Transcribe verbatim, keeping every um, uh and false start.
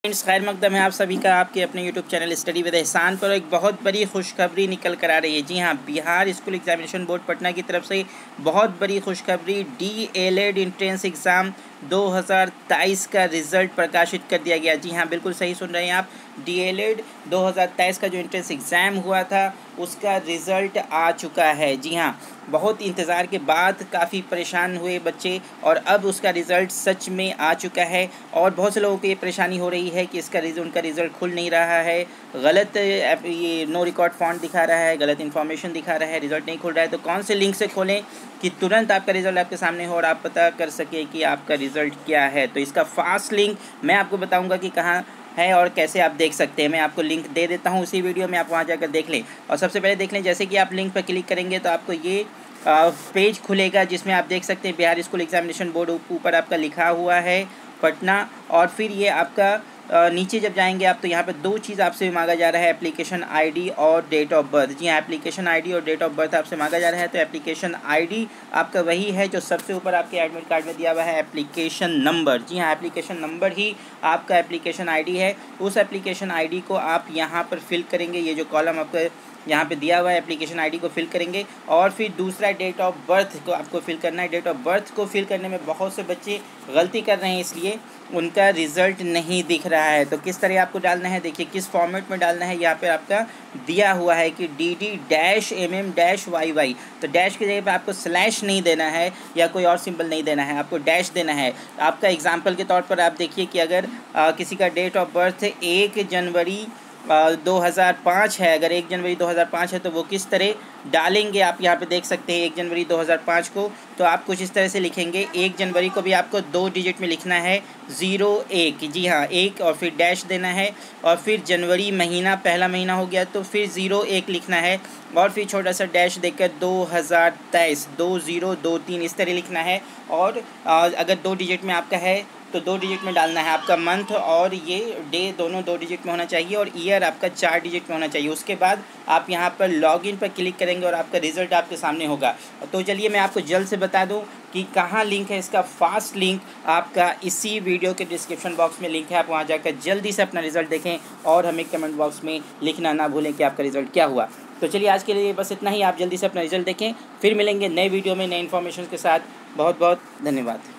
Friends, खैर मकदम है आप सभी का आपके अपने यूट्यूब चैनल स्टडी विद एहसान पर एक बहुत बड़ी खुशखबरी निकल कर आ रही है। जी हाँ, Bihar school examination board Patna की तरफ से बहुत बड़ी खुशखबरी, D L Ed entrance exam दो हज़ार तेईस का रिज़ल्ट प्रकाशित कर दिया गया। जी हाँ, बिल्कुल सही सुन रहे हैं आप। डी एल एड दो हज़ार तेईस का जो एंट्रेंस एग्ज़ाम हुआ था उसका रिज़ल्ट आ चुका है। जी हाँ, बहुत इंतज़ार के बाद काफ़ी परेशान हुए बच्चे और अब उसका रिज़ल्ट सच में आ चुका है। और बहुत से लोगों को ये परेशानी हो रही है कि इसका रिजल्ट उनका रिज़ल्ट खुल नहीं रहा है, गलत ये नो रिकॉर्ड फॉन्ट दिखा रहा है, गलत इन्फॉर्मेशन दिखा रहा है, रिज़ल्ट नहीं खुल रहा है। तो कौन से लिंक से खोलें कि तुरंत आपका रिज़ल्ट आपके सामने हो और आप पता कर सके कि आपका रिज़ल्ट क्या है। तो इसका फास्ट लिंक मैं आपको बताऊँगा कि कहाँ है और कैसे आप देख सकते हैं। मैं आपको लिंक दे देता हूँ उसी वीडियो में, आप वहाँ जाकर देख लें। और सबसे पहले देख लें, जैसे कि आप लिंक पर क्लिक करेंगे तो आपको ये पेज खुलेगा जिसमें आप देख सकते हैं बिहार स्कूल एग्जामिनेशन बोर्ड ऊपर आपका लिखा हुआ है पटना। और फिर ये आपका नीचे जब जाएंगे आप तो यहाँ पर दो चीज़ आपसे मांगा जा रहा है, एप्लीकेशन आईडी और डेट ऑफ बर्थ। जी हाँ, एप्लीकेशन आईडी और डेट ऑफ बर्थ आपसे मांगा जा रहा है। तो एप्लीकेशन आईडी आपका वही है जो सबसे ऊपर आपके एडमिट कार्ड में दिया हुआ है, एप्लीकेशन नंबर। जी हाँ, एप्लीकेशन नंबर ही आपका एप्लीकेशन आईडी है। उस एप्लीकेशन आईडी को आप यहाँ पर फिल करेंगे, ये जो कॉलम आपका यहाँ पे दिया हुआ है एप्लीकेशन आईडी को फिल करेंगे। और फिर दूसरा डेट ऑफ बर्थ को आपको फिल करना है। डेट ऑफ बर्थ को फिल करने में बहुत से बच्चे गलती कर रहे हैं, इसलिए उनका रिज़ल्ट नहीं दिख रहा है। तो किस तरह आपको डालना है, देखिए किस फॉर्मेट में डालना है। यहाँ पे आपका दिया हुआ है कि D D dash M M dash Y Y. तो डैश की जगह पे आपको स्लैश नहीं देना है या कोई और सिंबल नहीं देना है, आपको डैश देना है। आपका एग्जाम्पल के तौर पर आप देखिए कि अगर आ, किसी का डेट ऑफ बर्थ एक जनवरी दो हज़ार पाँच है, अगर एक जनवरी दो हज़ार पाँच है तो वो किस तरह डालेंगे आप यहाँ पे देख सकते हैं। एक जनवरी दो हज़ार पाँच को तो आप कुछ इस तरह से लिखेंगे। एक जनवरी को भी आपको दो डिजिट में लिखना है, ज़ीरो एक। जी हाँ, एक और फिर डैश देना है। और फिर जनवरी महीना पहला महीना हो गया तो फिर ज़ीरो एक लिखना है और फिर छोटा सा डैश देकर दो हज़ार तेईस दो ज़ीरो दो तीन इस तरह लिखना है। और अगर दो डिजिट में आपका है तो दो डिजिट में डालना है। आपका मंथ और ये डे दोनों दो डिजिट में होना चाहिए और ईयर आपका चार डिजिट में होना चाहिए। उसके बाद आप यहाँ पर लॉगिन पर क्लिक करेंगे और आपका रिज़ल्ट आपके सामने होगा। तो चलिए मैं आपको जल्द से बता दूँ कि कहाँ लिंक है इसका। फास्ट लिंक आपका इसी वीडियो के डिस्क्रिप्शन बॉक्स में लिंक है, आप वहाँ जाकर जल्दी से अपना रिज़ल्ट देखें और हमें कमेंट बॉक्स में लिखना ना भूलें कि आपका रिज़ल्ट क्या हुआ। तो चलिए आज के लिए बस इतना ही। आप जल्दी से अपना रिज़ल्ट देखें, फिर मिलेंगे नए वीडियो में नए इन्फॉर्मेशन के साथ। बहुत बहुत धन्यवाद।